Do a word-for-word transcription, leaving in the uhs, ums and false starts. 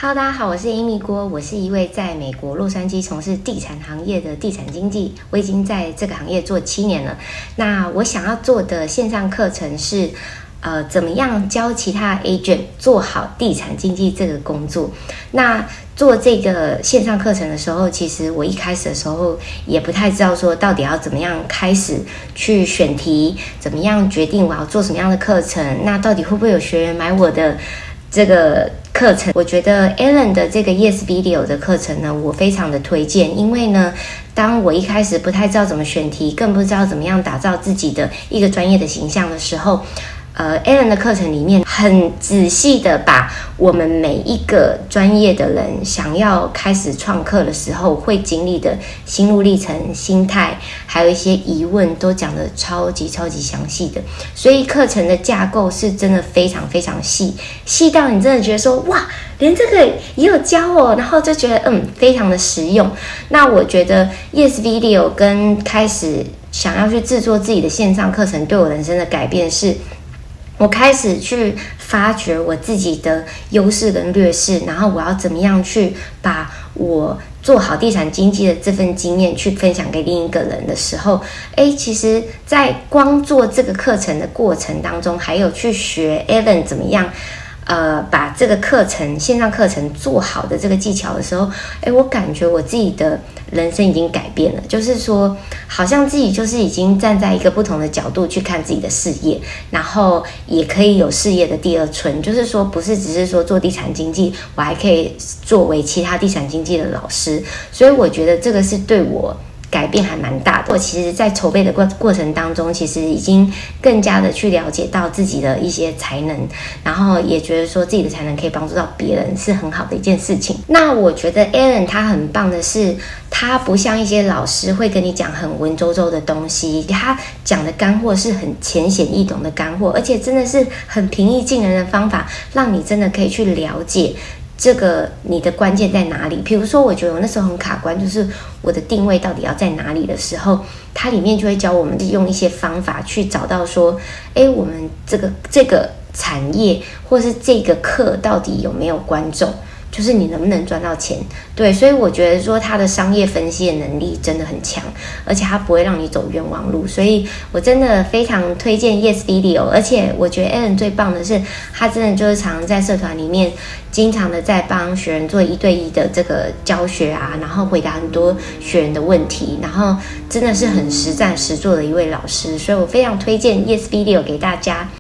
Hello， 大家好，我是 Amy 郭，我是一位在美国洛杉矶从事地产行业的地产经纪，我已经在这个行业做七年了。那我想要做的线上课程是，呃，怎么样教其他 agent 做好地产经纪这个工作。那做这个线上课程的时候，其实我一开始的时候也不太知道说到底要怎么样开始去选题，怎么样决定我要做什么样的课程，那到底会不会有学员买我的这个课程。我觉得 Alan 的这个 Yes Video 的课程呢，我非常的推荐，因为呢，当我一开始不太知道怎么选题，更不知道怎么样打造自己的一个专业的形象的时候，呃 Alan 的课程里面很仔细的把我们每一个专业的人想要开始创课的时候会经历的心路历程、心态，还有一些疑问都讲得超级超级详细的。所以课程的架构是真的非常非常细，细到你真的觉得说哇，连这个也有教哦，然后就觉得嗯非常的实用。那我觉得 Yes Video 跟开始想要去制作自己的线上课程对我人生的改变是，我开始去发掘我自己的优势跟劣势，然后我要怎么样去把我做好地产经纪的这份经验去分享给另一个人的时候，诶，其实在光做这个课程的过程当中，还有去学 Alan 怎么样呃，把这个课程线上课程做好的这个技巧的时候，哎，我感觉我自己的人生已经改变了，就是说，好像自己就是已经站在一个不同的角度去看自己的事业，然后也可以有事业的第二春，就是说，不是只是说做地产经纪，我还可以作为其他地产经纪的老师，所以我觉得这个是对我改变还蛮大的。我其实在筹备的过过程当中，其实已经更加的去了解到自己的一些才能，然后也觉得说自己的才能可以帮助到别人，是很好的一件事情。那我觉得 Alan 他很棒的是，他不像一些老师会跟你讲很文绉绉的东西，他讲的干货是很浅显易懂的干货，而且真的是很平易近人的方法，让你真的可以去了解这个你的关键在哪里。比如说我觉得我那时候很卡关，就是我的定位到底要在哪里的时候，它里面就会教我们用一些方法去找到说，诶，我们这个这个产业或是这个课到底有没有观众，就是你能不能赚到钱。对，所以我觉得说他的商业分析的能力真的很强，而且他不会让你走冤枉路，所以我真的非常推荐 Yes Video。 而且我觉得 Alan 最棒的是，他真的就是常常在社团里面经常的在帮学员做一对一的这个教学啊，然后回答很多学员的问题，然后真的是很实战实做的一位老师，所以我非常推荐 Yes Video 给大家。